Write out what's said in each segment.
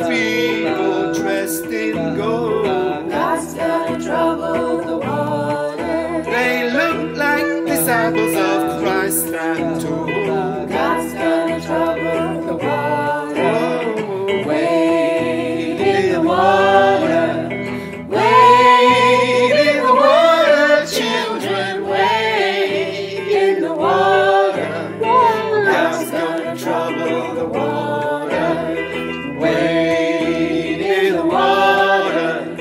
people dressed in gold. God's gonna trouble the water. They look like disciples of Christ, I'm told. God's gonna trouble the water. Oh, Wade in the water. wade in the water, Children, wade in the water. God's gonna trouble the water. Wade in the water.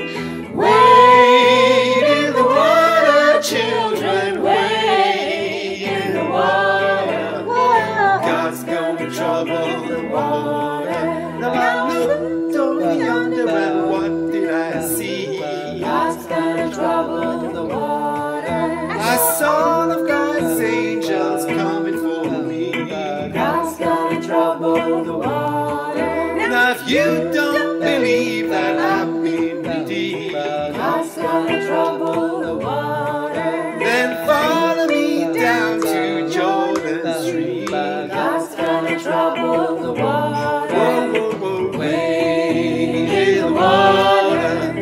Wade in the water. Children, wade in the water. God's gonna trouble the water. Now I looked over yonder and what did I see? God's gonna trouble the water. I saw all of God's angels coming for me. God's gonna trouble the water. Now if you don't believe that I've been redeemed, God's gonna trouble the water. then follow me down to Jordan Street. God's gonna trouble the water. Whoa, whoa, whoa, Wade in the water.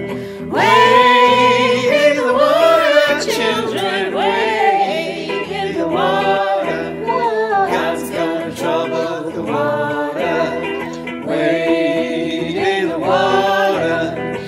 Wade in the water. Children, wade in the water. God's gonna trouble the water. Wade in the water.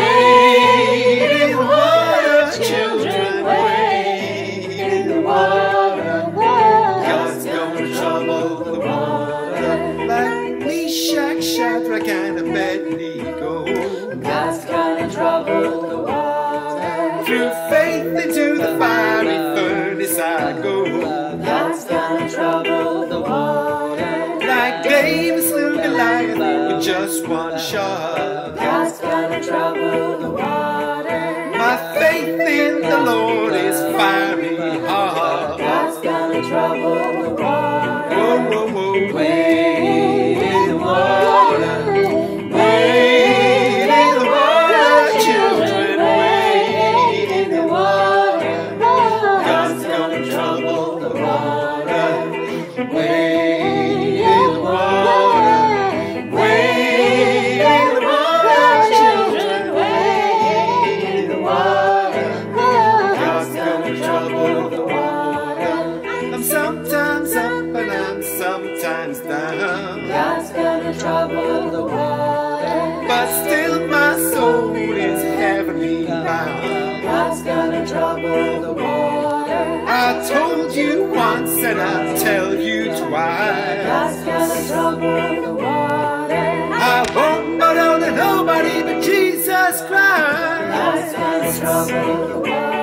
Wade in the water. Children, wade in the water. God's gonna trouble the water. like Meshach, Shadrach, and Abednego. God's gonna trouble the water. Through faith into the fiery furnace I go. God's gonna trouble the water. Like David slew Goliath with just one shot. God's gonna trouble the water. My faith in the Lord is fiery hot. God's gonna trouble the water. Whoa, whoa, whoa, Wade in the water. Wade in the water. Children, wade in the water. God's gonna trouble the water. Wade in the water. Wade in the water. Children, wade in the water. God's gonna trouble the water. I'm sometimes up and I'm sometimes down, God's gonna trouble the water. but still my soul is heavenly bound. God's gonna trouble the water. I told you once and I'll tell you twice. God's gonna trouble the water. I won't bow down to nobody but Jesus Christ. God's gonna trouble the water.